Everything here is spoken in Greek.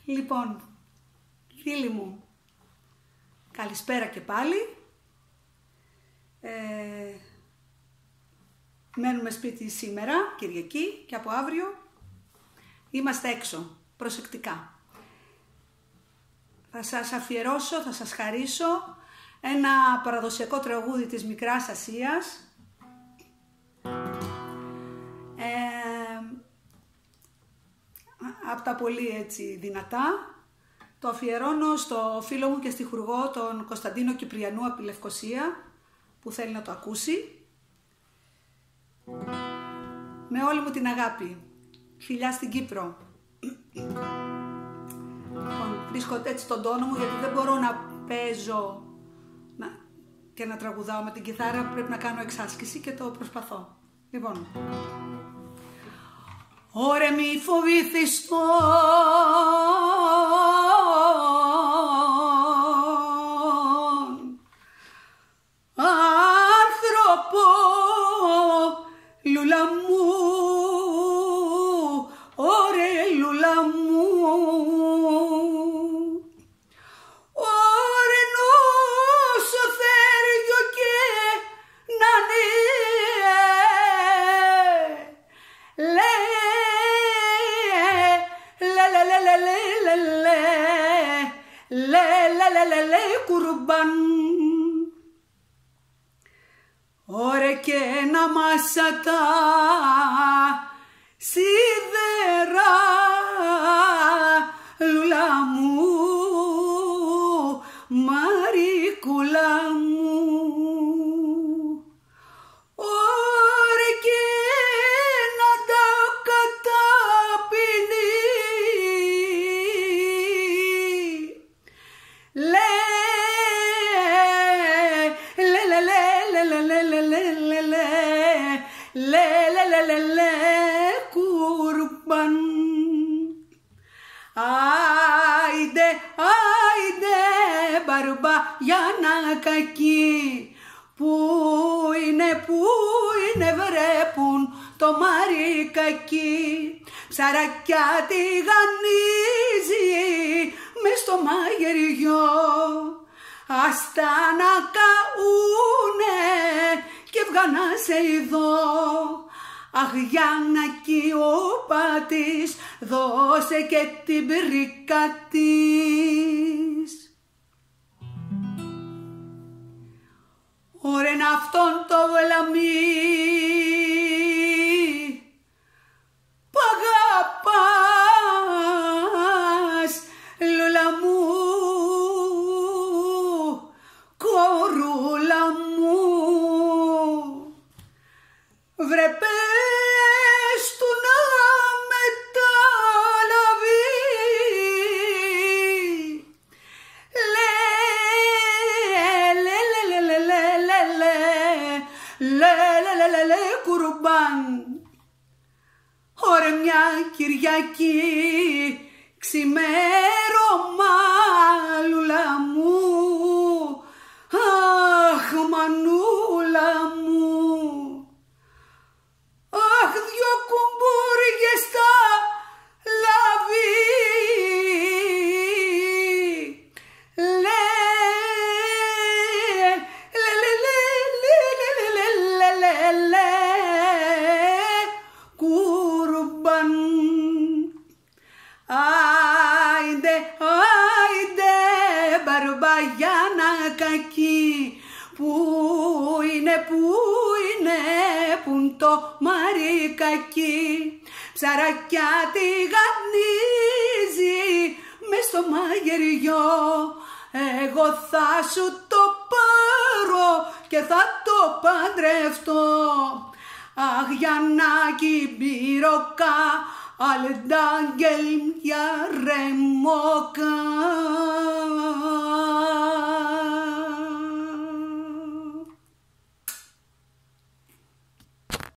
Λοιπόν, φίλοι μου, καλησπέρα και πάλι. Μένουμε σπίτι σήμερα, Κυριακή, και από αύριο είμαστε έξω, προσεκτικά. Θα σας αφιερώσω, θα σας χαρίσω ένα παραδοσιακό τραγούδι της Μικράς Ασίας. Από τα πολύ έτσι δυνατά. Το αφιερώνω στο φίλο μου και στιχουργό, τον Κωνσταντίνο Κυπριανού από τη Λευκοσία, που θέλει να το ακούσει. Με όλη μου την αγάπη. Φιλιά στην Κύπρο. Βρίσκω έτσι τον τόνο μου, γιατί δεν μπορώ να παίζω και να τραγουδάω με την κιθάρα. Πρέπει να κάνω εξάσκηση και το προσπαθώ. Λοιπόν. Ωρε μη φοβήθεις τον άνθρωπο, λουλα μου, ωρε λουλα μου, ωρε νόσο θέριο και να λε κουρμπάν, ωρε και να μάσα τα σίδερα, λουλα μου, μαρικούλα μου, ωρε και να τα καταπίνει, κουρμπάν. Άιντε, άιντε μπαρμπαγιάνα κακή, που είναι βρέπουν το μάρι κακή, ψαρακιά τη γανίζει μες στο μαγειριό, αστα να καούνε και βγανά σε ειδώ. Αχ, Γιάννακι ο πατής, δώσε και την πρίκα της. Ωρεν αυτόν το βλαμί που αγαπάς, λουλα μου, κορούλα μου, βρε πες του να μεταλαβεί, λε κουρμπάν. Ωρε μια Κυριακή ξημέρωμα, λουλα μου, αχ μανούλα μου, αχ δυο κουμπούρια στα λαβή, κουρμπάν. Άιντε, άιντε μπαρμπαγιάνα κακή, που είναι πουν το μαρί κακή, ψαρακιά τη γανίζει μες στο μαγειριό, εγώ θα σου το πάρω και θα το παντρευτώ. Αχ, Γιαννάκη μπυροκα, αλντάγγελ για ρεμόκα.